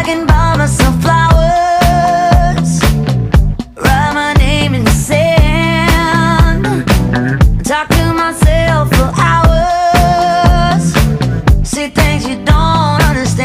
can buy myself flowers, write my name in the sand, talk to myself for hours, see things you don't understand.